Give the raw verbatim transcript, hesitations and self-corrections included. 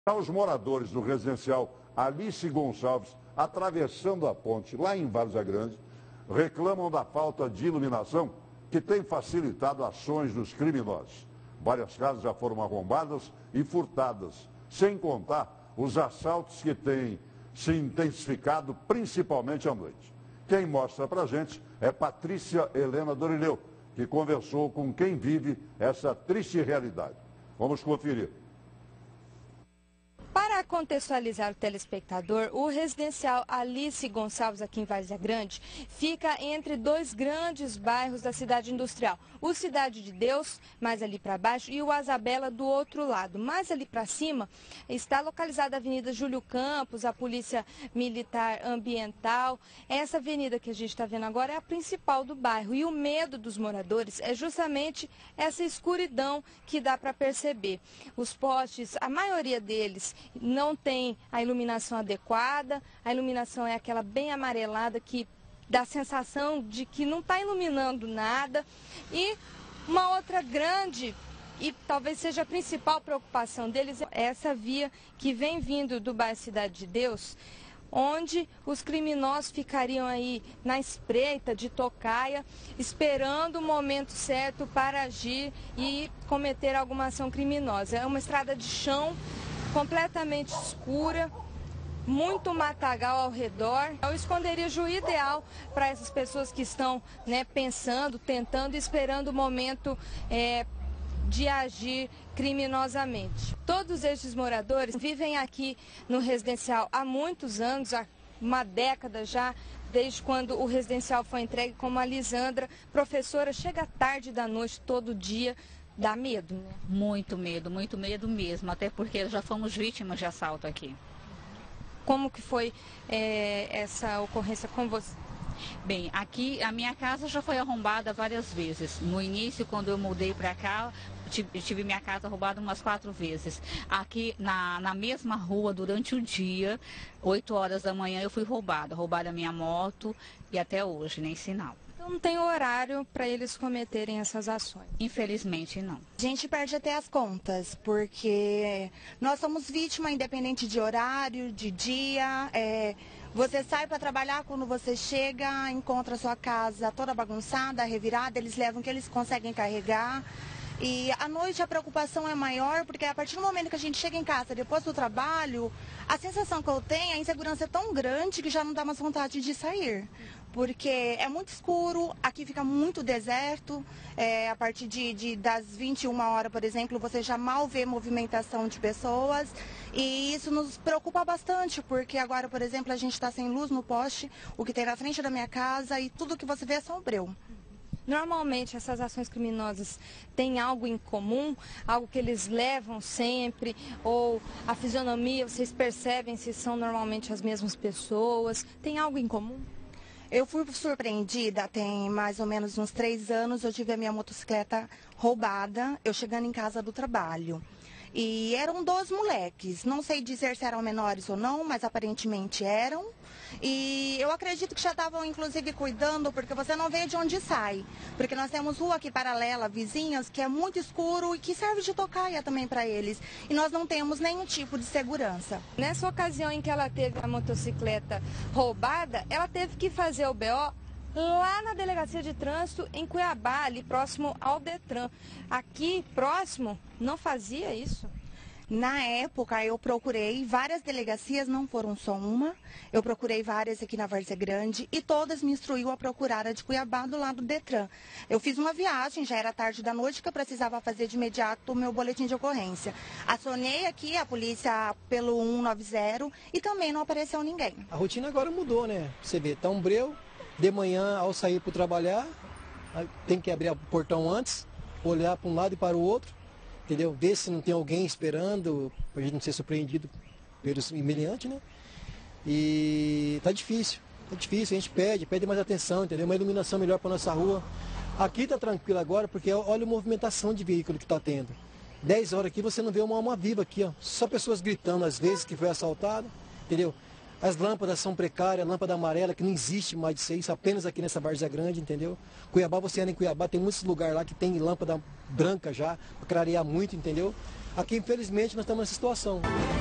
Os moradores do residencial Alice Gonçalves, atravessando a ponte lá em Várzea Grande, reclamam da falta de iluminação que tem facilitado ações dos criminosos. Várias casas já foram arrombadas e furtadas, sem contar os assaltos que têm se intensificado principalmente à noite. Quem mostra pra gente é Patrícia Helena Dorileu, que conversou com quem vive essa triste realidade. Vamos conferir. Para contextualizar o telespectador, o residencial Alice Gonçalves, aqui em Várzea Grande, fica entre dois grandes bairros da cidade industrial. O Cidade de Deus, mais ali para baixo, e o Asabela do outro lado. Mais ali para cima está localizada a Avenida Júlio Campos, a Polícia Militar Ambiental. Essa avenida que a gente está vendo agora é a principal do bairro. E o medo dos moradores é justamente essa escuridão que dá para perceber. Os postes, a maioria deles, não tem a iluminação adequada, a iluminação é aquela bem amarelada que dá a sensação de que não está iluminando nada. E uma outra grande e talvez seja a principal preocupação deles é essa via que vem vindo do bairro Cidade de Deus, onde os criminosos ficariam aí na espreita de tocaia, esperando o momento certo para agir e cometer alguma ação criminosa. É uma estrada de chão completamente escura, muito matagal ao redor. É o esconderijo ideal para essas pessoas que estão, né, pensando, tentando, esperando o momento é, de agir criminosamente. Todos estes moradores vivem aqui no residencial há muitos anos, há uma década já, desde quando o residencial foi entregue, como a Lisandra, professora, chega tarde da noite todo dia. Dá medo, né? Muito medo, muito medo mesmo, até porque já fomos vítimas de assalto aqui. Como que foi é, essa ocorrência com você? Bem, aqui a minha casa já foi arrombada várias vezes. No início, quando eu mudei para cá, tive, tive minha casa roubada umas quatro vezes. Aqui na, na mesma rua, durante o dia, oito horas da manhã, eu fui roubada. Roubaram a minha moto e até hoje, nem sinal. Então não tem horário para eles cometerem essas ações? Infelizmente, não. A gente perde até as contas, porque nós somos vítima independente de horário, de dia. É, você sai para trabalhar, quando você chega, encontra a sua casa toda bagunçada, revirada, eles levam o que eles conseguem carregar. E à noite a preocupação é maior, porque a partir do momento que a gente chega em casa, depois do trabalho, a sensação que eu tenho, a insegurança é tão grande que já não dá mais vontade de sair. Porque é muito escuro, aqui fica muito deserto, é, a partir de, de, das vinte e uma horas, por exemplo, você já mal vê movimentação de pessoas. E isso nos preocupa bastante, porque agora, por exemplo, a gente está sem luz no poste, o que tem na frente da minha casa, e tudo que você vê é sombrio. Normalmente essas ações criminosas têm algo em comum, algo que eles levam sempre, ou a fisionomia, vocês percebem se são normalmente as mesmas pessoas, tem algo em comum? Eu fui surpreendida, tem mais ou menos uns três anos, eu tive a minha motocicleta roubada, eu chegando em casa do trabalho. E eram dois moleques, não sei dizer se eram menores ou não, mas aparentemente eram. E eu acredito que já estavam inclusive cuidando, porque você não vê de onde sai. Porque nós temos rua aqui paralela, vizinhas, que é muito escuro e que serve de tocaia também para eles. E nós não temos nenhum tipo de segurança. Nessa ocasião em que ela teve a motocicleta roubada, ela teve que fazer o B O lá na delegacia de trânsito em Cuiabá, ali próximo ao Detran. Aqui próximo não fazia isso? Na época eu procurei várias delegacias, não foram só uma, eu procurei várias aqui na Várzea Grande e todas me instruiu a procurar a de Cuiabá do lado do Detran. Eu fiz uma viagem, já era tarde da noite, que eu precisava fazer de imediato o meu boletim de ocorrência. Acionei aqui a polícia pelo cento e noventa e também não apareceu ninguém. A rotina agora mudou, né? Você vê, tá um breu, de manhã ao sair para trabalhar, tem que abrir o portão antes, olhar para um lado e para o outro. Entendeu? Ver se não tem alguém esperando, para a gente não ser surpreendido pelos imediantes, né? E tá difícil, tá difícil, a gente pede, pede mais atenção, entendeu? Uma iluminação melhor para nossa rua. Aqui tá tranquilo agora, porque olha a movimentação de veículo que tá tendo. dez horas aqui você não vê uma alma viva aqui, ó. Só pessoas gritando às vezes que foi assaltado, entendeu? As lâmpadas são precárias, lâmpada amarela, que não existe mais de isso, apenas aqui nessa Várzea Grande, entendeu? Cuiabá, você anda em Cuiabá, tem muitos lugares lá que tem lâmpada branca já, para clarear muito, entendeu? Aqui, infelizmente, nós estamos nessa situação.